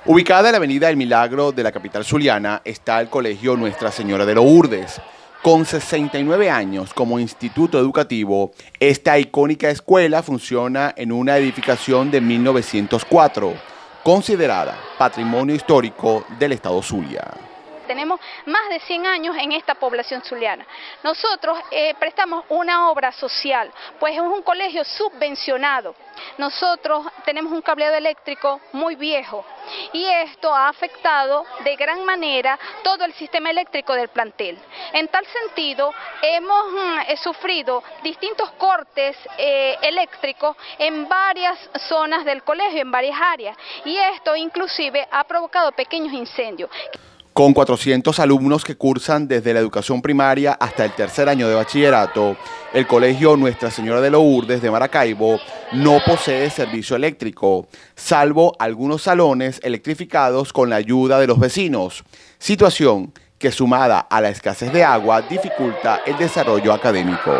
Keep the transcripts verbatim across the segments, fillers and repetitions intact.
Ubicada en la avenida El Milagro de la capital zuliana está el Colegio Nuestra Señora de Lourdes. Con sesenta y nueve años como instituto educativo, esta icónica escuela funciona en una edificación de mil novecientos cuatro, considerada Patrimonio Histórico del Estado Zulia. Tenemos más de cien años en esta población zuliana. Nosotros eh, prestamos una obra social, pues es un colegio subvencionado. Nosotros tenemos un cableado eléctrico muy viejo y esto ha afectado de gran manera todo el sistema eléctrico del plantel. En tal sentido, hemos eh, sufrido distintos cortes eh, eléctricos en varias zonas del colegio, en varias áreas, y esto inclusive ha provocado pequeños incendios. Con cuatrocientos alumnos que cursan desde la educación primaria hasta el tercer año de bachillerato, el Colegio Nuestra Señora de Lourdes de Maracaibo no posee servicio eléctrico, salvo algunos salones electrificados con la ayuda de los vecinos, situación que, sumada a la escasez de agua, dificulta el desarrollo académico.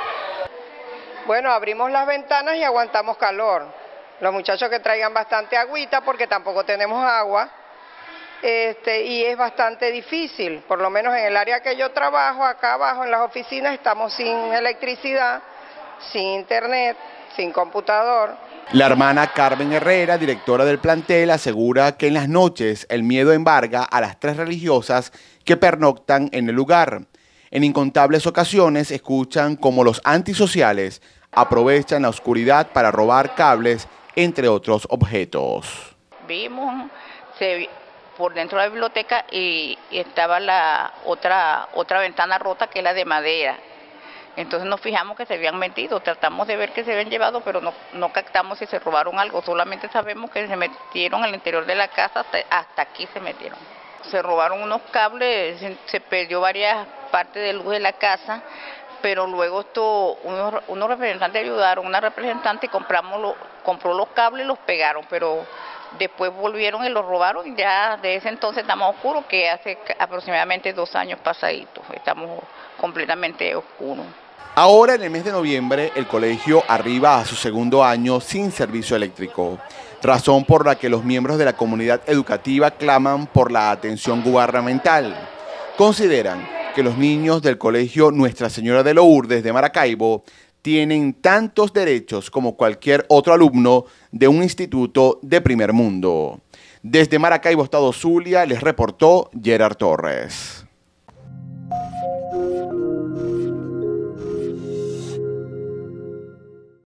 Bueno, abrimos las ventanas y aguantamos calor. Los muchachos que traigan bastante agüita porque tampoco tenemos agua. Este, y es bastante difícil, por lo menos en el área que yo trabajo, acá abajo en las oficinas estamos sin electricidad, sin internet, sin computador. La hermana Carmen Herrera, directora del plantel, asegura que en las noches el miedo embarga a las tres religiosas que pernoctan en el lugar. En incontables ocasiones escuchan cómo los antisociales aprovechan la oscuridad para robar cables, entre otros objetos. Vimos, se por dentro de la biblioteca y, y estaba la otra otra ventana rota, que es la de madera. Entonces nos fijamos que se habían metido, tratamos de ver que se habían llevado, pero no, no captamos si se robaron algo, solamente sabemos que se metieron al interior de la casa, hasta, hasta aquí se metieron. Se robaron unos cables, se, se perdió varias partes de luz de la casa, pero luego esto, unos, unos representantes ayudaron, una representante compramos lo, compró los cables y los pegaron, pero después volvieron y los robaron, y ya de ese entonces estamos oscuros, que hace aproximadamente dos años pasaditos, estamos completamente oscuros. Ahora, en el mes de noviembre, el colegio arriba a su segundo año sin servicio eléctrico, razón por la que los miembros de la comunidad educativa claman por la atención gubernamental. Consideran que los niños del Colegio Nuestra Señora de Lourdes de Maracaibo tienen tantos derechos como cualquier otro alumno de un instituto de primer mundo. Desde Maracaibo, Estado Zulia, les reportó Gerard Torres.